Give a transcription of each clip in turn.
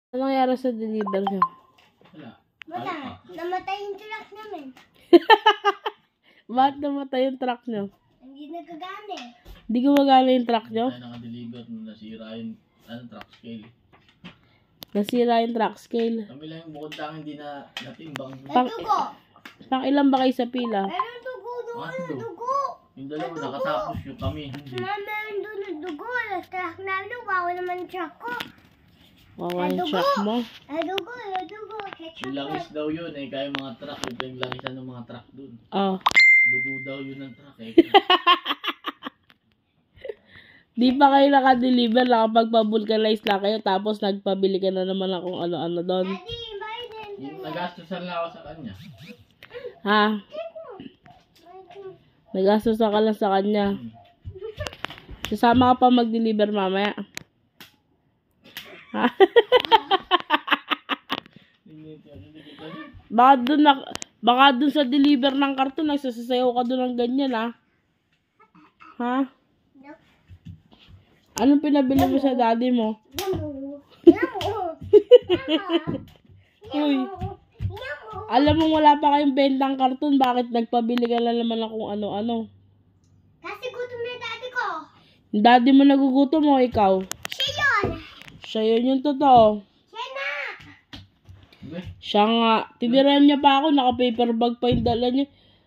Anong nangyari sa deliver niyo? Wala. Namatay yung truck namin. Bakit namatay yung truck niyo? Hindi nagagana eh. Hindi gumagana yung truck niyo? Tayo naka-deliver nung nasira yung truck scale. Nasira yung truck scale. Kami lang yung bukod lang hindi na natimbang. Dugo. Pang ilan ba kayo sa pila? Meron dugo doon. Ano? Dugo. Yung dalawa nakatapos yung kami. Hindi. Meron doon ng dugo. Truck namin. Wow naman yung truck ko. Wawa yung truck mo. Dugo. Yung langis daw yun eh. Kaya mga truck. Yung langisan ng mga truck dun. Oh. Dugo daw yun ng truck eh. Di pa kayo naka-deliver, nakapagpa-vulcanize na kayo, tapos nagpabili ka na naman ng kung ano-ano doon. Daddy, Biden. Yung nagastosan lang ako sa kanya. Ha? Nagastos ka lang sa kanya. Sasama ka pa mag-deliver mamaya. Ha? Baka dun sa deliver ng karton, nagsasayaw ka dun ng ganyan, ha? Ha? Anong pinabili mo sa daddy mo? Uy. Alam mo wala pa kayong bentang karton, bakit nagpabili ka lang naman ng kung ano-ano? Kasi gutom na daddy ko. Yung daddy mo nagugutom mo, ikaw? Siya yun. Siya yun yung totoo. Siya na. Siya nga. Tiniran niya pa ako, naka-paper bag pa yung dala niya.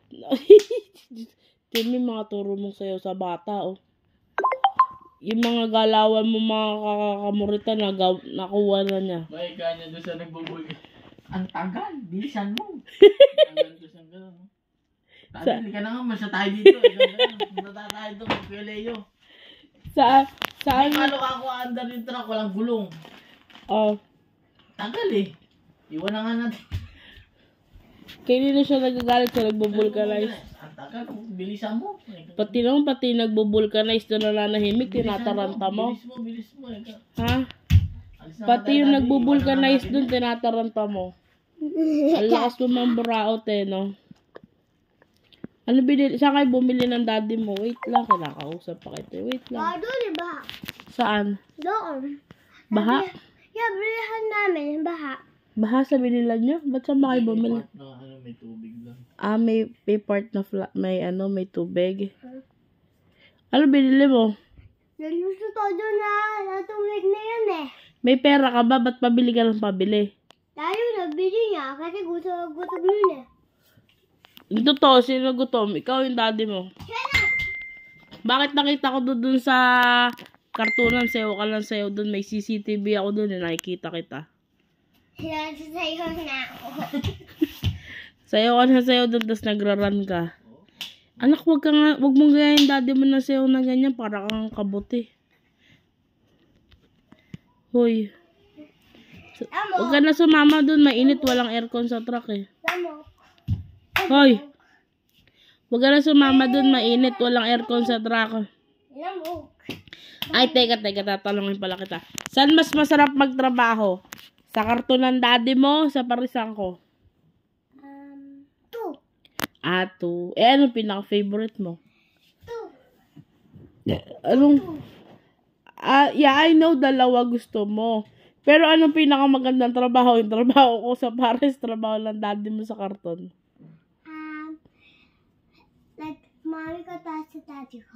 Timi, mga turo mong sayo sa bata, oh. Yung mga galawan mo, mga kakamurita, nakuha na niya. May kanya doon sa nagbubuli. Ang tagal, bilisan mo. Tagal doon sa gano'n. Tadi, ka na nga, masya tayo dito. Punta tayo doon, Kuya Leo. Saan? Paano ka ako under yung truck, walang gulong. Oh. Tagal eh. Iwan na nga natin. Kanina siya nagagalit sa nagbubulkanize. Ang tagal, bilisan mo. Pati nagbubulkanize doon na nanahimik, tinataranta mo. Bilis mo. Ha? Pati yung nagbubulkanize doon, tinataranta mo. Ang lakas mo mamburaot eh, no? Ano binili? Saan kayo bumili ng daddy mo? Wait lang, kinakausap pa kayo. Wait lang. Doon, diba? Saan? Doon. Baha? Yeah, bilihan namin, baha. Baha sa binilan nyo? Ba't saan ba kayo bumili? May tubig lang. Ah, may part na may tubig. Ano binili mo? Naluso todo na tubig na yan eh. May pera ka ba? Ba't pabili ka ng pabili? Tayo nabili niya kasi gutom yun eh. Yung totoo, sino gutom? Ikaw yung daddy mo. Bakit nakita ko doon sa kartunan, sayo ka lang sayo doon. May CCTV ako doon, nakikita kita. Sayo na ako. Sayo ka na sayo doon, tapos nagra-run ka. Anak, wag mong gayahin daddy mo na sayo na ganyan, para kang kabuti. Hoy. Huwag ka na sumama doon, mainit, walang aircon sa truck eh. Hoy. Huwag ka na sumama doon, mainit, walang aircon sa truck. Ay, teka, tatanungin pala kita. Saan mas masarap magtrabaho? Sa karton ng daddy mo, sa parisan ko? 2. Ah, 2. Eh, anong pinaka-favorite mo? 2. Anong? Yeah, I know, dalawa gusto mo. Pero anong pinakamagandang trabaho? Yung trabaho ko sa pares, trabaho ng daddy mo sa karton. Like, mami ko taas sa daddy ko.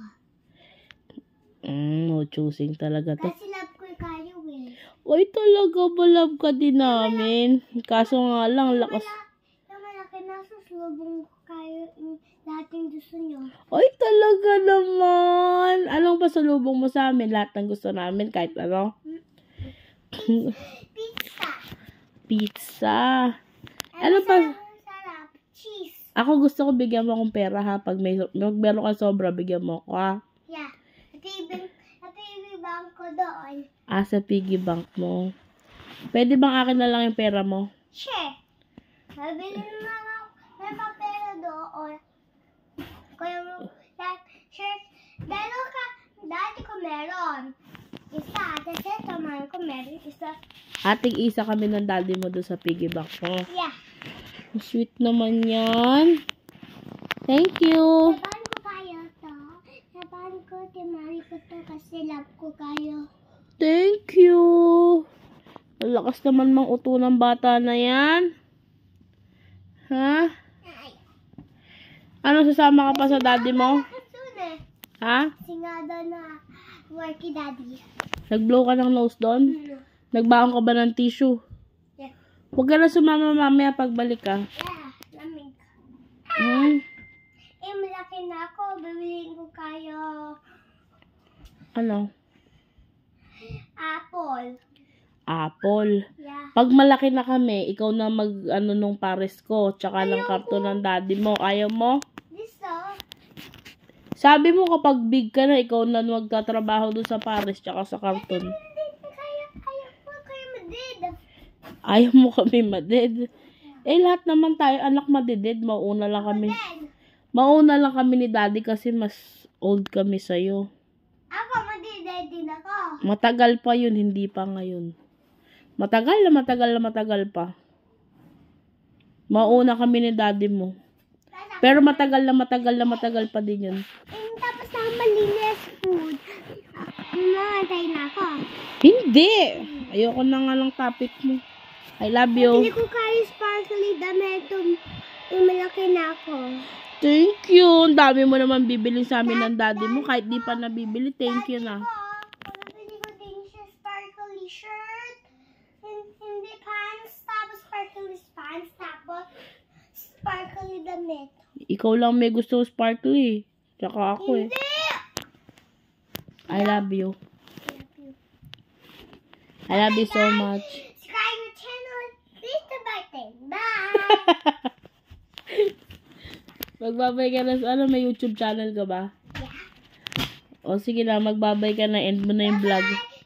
No choosing talaga to. Kasi love ko kayo eh. Uy, talaga ba love ka din namin? Kaso nga lang, lakas. Yung malaki na susulubong ko kayo yung dating gusto nyo. Uy, talaga naman. Anong pasalubong mo sa amin? Lahat ng gusto namin, kahit ano? Pizza. Pizza. Ano pa? Sarap. Cheese. Ako gusto ko bigyan mo akong pera ha. Pag meron ka sobra, bigyan mo ako ha. Yeah. Piggy bank ko doon. Ah, sa piggy bank mo. Pwede bang akin na lang yung pera mo? Sure. Mabili naman ako. May papera doon. Kaya mo, sure. Dati ko meron. Isa. Kasi tamang ko meron. Isa. Ating isa kami ng daddy mo doon sa piggy bank mo. Yeah. Sweet naman yan. Thank you. Naban ko kayo to. Naban ko, timari ko to kasi love ko kayo. Thank you. Ang lakas naman mang uto ng bata na yan. Ha? Ano, sasama ka pa sa daddy mo? Ha? Singada na worky daddy. Nag-blow ka ng nose doon? Nagbaon ka ba ng tissue? Yeah. Huwag ka na sumama mamaya pagbalik ka. Yeah, lamig. Malaki na ako. Bibiliin ko kayo Ano? apple. Apple. Yeah. Pag malaki na kami, ikaw na mag-ano nung pares ko, tsaka ng karton ng daddy mo. Ayaw mo? This Sabi mo kapag big ka na, ikaw na magtatrabaho doon sa pares, tsaka sa karton. Ayaw mo kami maded. Lahat naman tayo, anak madeded. Mauna lang kami. Mauna lang kami ni daddy kasi mas old kami sa'yo. Ako, madided din ako. Matagal pa yun, hindi pa ngayon. Matagal pa. Mauna kami ni daddy mo. Pero matagal pa din yun. Tapos na malinis food. Mamatay na ako. Hindi! Ayoko na nga ng topic mo. I love you. Hindi ko kaya sparkly damit. Malaki na ako. Thank you. Ang dami mo naman bibili sa amin ng daddy mo. Kahit di pa nabibili, thank you na. Nabili ko din siya sparkly shirt. Hindi pants. Tapos sparkly pants. Tapos sparkly damit. Ikaw lang may gusto sparkly. Tsaka ako eh. Hindi! I love you. I love you so much. Subscribe your channel. Please the birthday. Bye! Magbabay ka na sa ano, may YouTube channel ka ba? Yeah. O sige na, magbabay ka na, end mo na yung vlog.